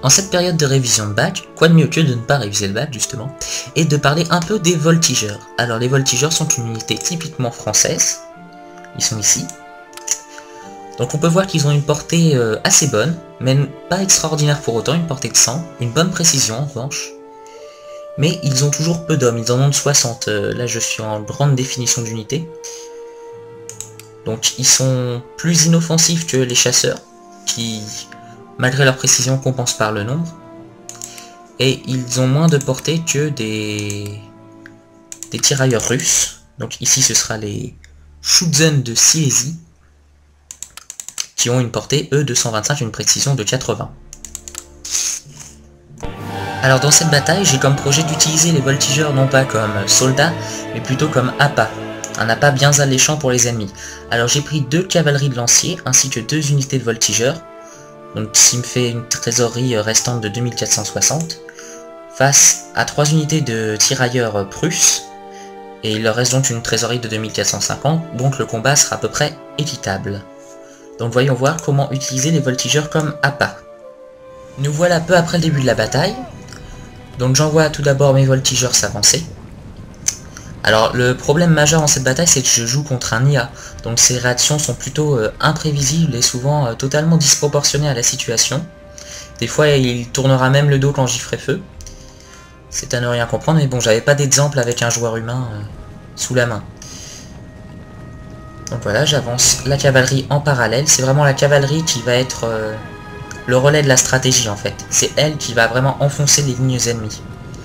En cette période de révision de bac, quoi de mieux que de ne pas réviser le bac justement, et de parler un peu des voltigeurs. Alors les voltigeurs sont une unité typiquement française, ils sont ici. Donc on peut voir qu'ils ont une portée assez bonne, mais pas extraordinaire pour autant, une portée de 100, une bonne précision en revanche. Mais ils ont toujours peu d'hommes, ils en ont de 60, là je suis en grande définition d'unité. Donc ils sont plus inoffensifs que les chasseurs, qui malgré leur précision compensent par le nombre. Et ils ont moins de portée que des tirailleurs russes. Donc ici ce sera les Schutzen de Silésie, qui ont une portée eux de 125 et une précision de 80. Alors dans cette bataille, j'ai comme projet d'utiliser les voltigeurs non pas comme soldats, mais plutôt comme appât. Un appât bien alléchant pour les ennemis. Alors j'ai pris 2 cavaleries de lanciers, ainsi que 2 unités de voltigeurs, donc ce qui me fait une trésorerie restante de 2460, face à 3 unités de tirailleurs prusses, et il leur reste donc une trésorerie de 2450, donc le combat sera à peu près équitable. Donc voyons voir comment utiliser les voltigeurs comme appât. Nous voilà peu après le début de la bataille. Donc j'envoie tout d'abord mes voltigeurs s'avancer. Alors le problème majeur dans cette bataille, c'est que je joue contre un IA, donc ses réactions sont plutôt imprévisibles et souvent totalement disproportionnées à la situation. Des fois il tournera même le dos quand j'y ferai feu. C'est à ne rien comprendre, mais bon, j'avais pas d'exemple avec un joueur humain sous la main. Donc voilà, j'avance la cavalerie en parallèle, c'est vraiment la cavalerie qui va être le relais de la stratégie en fait. C'est elle qui va vraiment enfoncer les lignes ennemies.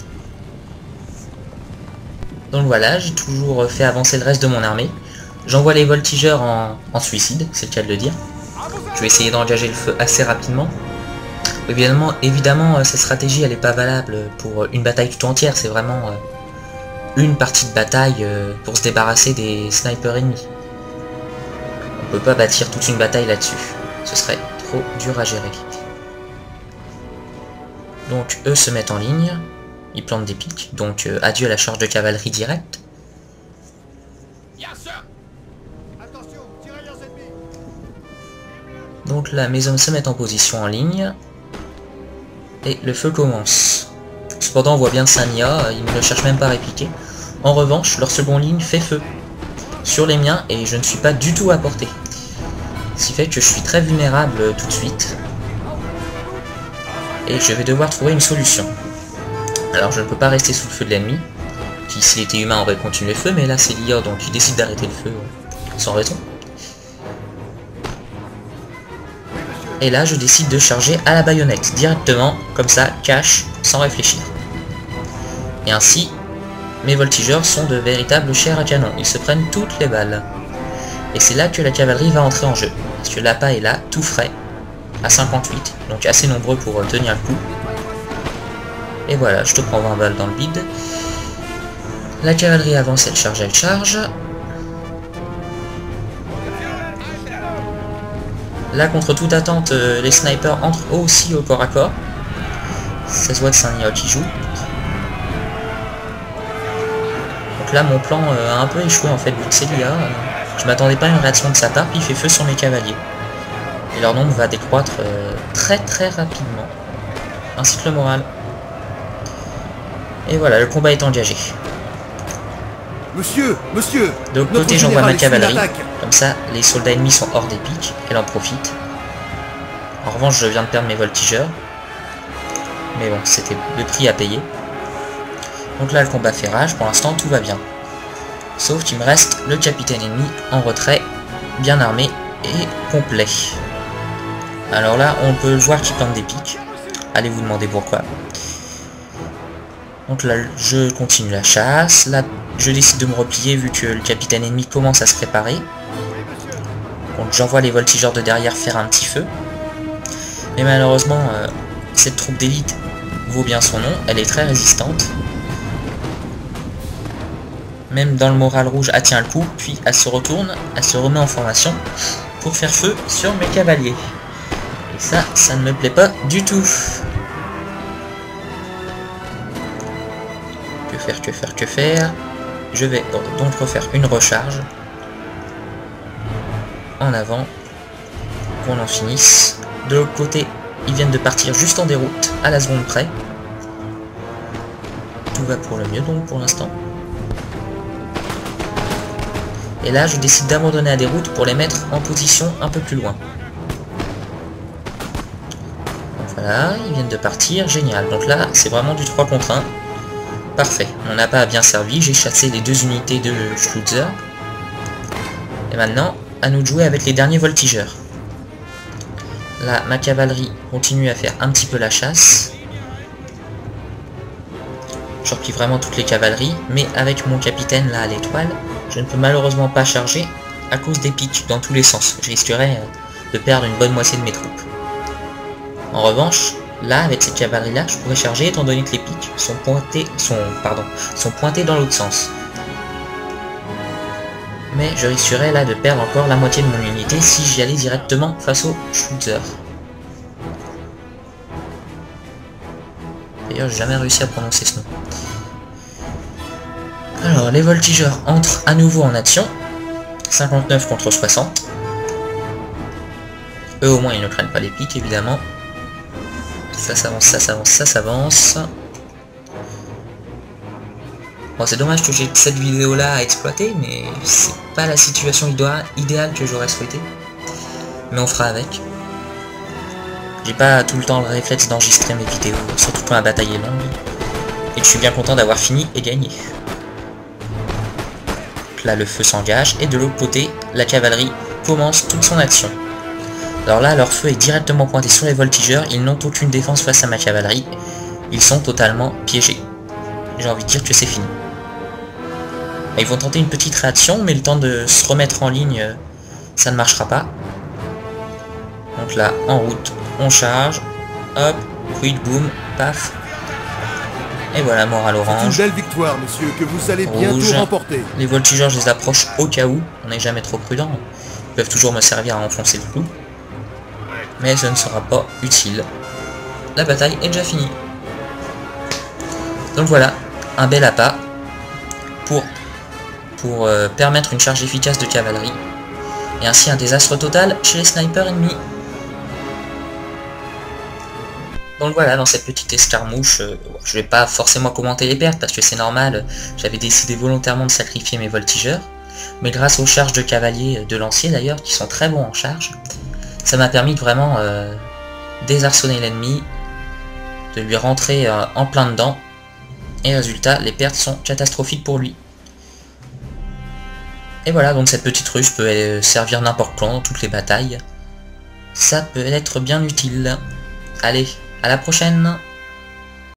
Donc voilà, j'ai toujours fait avancer le reste de mon armée. J'envoie les voltigeurs en suicide, c'est le cas de le dire. Je vais essayer d'engager le feu assez rapidement. Évidemment, cette stratégie elle n'est pas valable pour une bataille tout entière, c'est vraiment une partie de bataille pour se débarrasser des snipers ennemis. On peut pas bâtir toute une bataille là-dessus, ce serait trop dur à gérer. Donc eux se mettent en ligne, ils plantent des pics, donc adieu à la charge de cavalerie directe. Donc là mes hommes se mettent en position en ligne, et le feu commence. Cependant on voit bien Sania, ils ne cherchent même pas à répliquer. En revanche, leur seconde ligne fait feu sur les miens et je ne suis pas du tout à portée. Ce qui fait que je suis très vulnérable tout de suite. Et je vais devoir trouver une solution. Alors je ne peux pas rester sous le feu de l'ennemi, qui s'il était humain aurait continué le feu, mais là c'est l'IA donc il décide d'arrêter le feu sans raison. Et là je décide de charger à la baïonnette, directement, comme ça, cash, sans réfléchir. Et ainsi, mes voltigeurs sont de véritables chairs à canon, ils se prennent toutes les balles. Et c'est là que la cavalerie va entrer en jeu, parce que l'appât est là, tout frais, à 58, donc assez nombreux pour tenir le coup. Et voilà, je te prends 20 balles dans le bide. La cavalerie avance, elle charge. Là, contre toute attente, les snipers entrent aussi au corps à corps. Ça se voit que c'est un IA qui joue. Donc là, mon plan a un peu échoué en fait, vu que c'est l'IA. Je m'attendais pas à une réaction de sa part, puis il fait feu sur mes cavaliers. Et leur nombre va décroître très rapidement. Ainsi que le moral. Et voilà, le combat est engagé. Monsieur, de l'autre côté, j'envoie ma cavalerie. Comme ça, les soldats ennemis sont hors des pics. Elle en profite. En revanche, je viens de perdre mes voltigeurs. Mais bon, c'était le prix à payer. Donc là, le combat fait rage. Pour l'instant, tout va bien. Sauf qu'il me reste le capitaine ennemi en retrait, bien armé et complet. Alors là, on peut voir qu'il plante des pics. Allez vous demander pourquoi. Donc là, je continue la chasse. Là, je décide de me replier vu que le capitaine ennemi commence à se préparer. Donc j'envoie les voltigeurs de derrière faire un petit feu. Mais malheureusement, cette troupe d'élite vaut bien son nom. Elle est très résistante. Même dans le moral rouge, elle tient le coup. Puis elle se retourne, elle se remet en formation pour faire feu sur mes cavaliers. Et ça ne me plaît pas du tout. Que faire. Je vais donc refaire une recharge en avant qu'on en finisse. De l'autre côté, ils viennent de partir juste en déroute, à la seconde près. Tout va pour le mieux donc pour l'instant. Et là, je décide d'abandonner la déroute pour les mettre en position un peu plus loin. Donc voilà, ils viennent de partir, génial. Donc là, c'est vraiment du 3 contre 1. Parfait, mon appât a bien servi, j'ai chassé les 2 unités de Schutzer. Et maintenant, à nous de jouer avec les derniers voltigeurs. Là, ma cavalerie continue à faire un petit peu la chasse. Je replie vraiment toutes les cavaleries, mais avec mon capitaine là à l'étoile, je ne peux malheureusement pas charger à cause des pics dans tous les sens. Je risquerais de perdre une bonne moitié de mes troupes. En revanche, là, avec cette cavalerie-là, je pourrais charger étant donné que les pics sont pointés dans l'autre sens. Mais je risquerais là de perdre encore la moitié de mon unité si j'y allais directement face au Schutzer. D'ailleurs, j'ai jamais réussi à prononcer ce nom. Alors, les voltigeurs entrent à nouveau en action. 59 contre 60. Eux, au moins, ils ne craignent pas les pics, évidemment. Ça s'avance, ça s'avance, ça s'avance. Bon, c'est dommage que j'ai cette vidéo-là à exploiter, mais c'est pas la situation idéale que j'aurais souhaité. Mais on fera avec. J'ai pas tout le temps le réflexe d'enregistrer mes vidéos, surtout quand la bataille est longue. Et je suis bien content d'avoir fini et gagné. Là, le feu s'engage, et de l'autre côté, la cavalerie commence toute son action. Alors là, leur feu est directement pointé sur les voltigeurs, ils n'ont aucune défense face à ma cavalerie. Ils sont totalement piégés. J'ai envie de dire que c'est fini. Ils vont tenter une petite réaction, mais le temps de se remettre en ligne, ça ne marchera pas. Donc là, en route, on charge. Hop, quick boom, paf. Et voilà, morale orange. C'est une belle victoire, monsieur, que vous allez bientôt remporter. Les voltigeurs, je les approche au cas où. On n'est jamais trop prudent. Ils peuvent toujours me servir à enfoncer le clou. Mais ce ne sera pas utile. La bataille est déjà finie. Donc voilà, un bel appât pour permettre une charge efficace de cavalerie. Et ainsi un désastre total chez les snipers ennemis. Donc voilà, dans cette petite escarmouche, je vais pas forcément commenter les pertes parce que c'est normal, j'avais décidé volontairement de sacrifier mes voltigeurs, mais grâce aux charges de cavaliers de lanciers d'ailleurs, qui sont très bons en charge, ça m'a permis de vraiment désarçonner l'ennemi, de lui rentrer en plein dedans, et résultat, les pertes sont catastrophiques pour lui. Et voilà, donc cette petite ruche peut servir n'importe quand dans toutes les batailles, ça peut être bien utile. Allez, à la prochaine!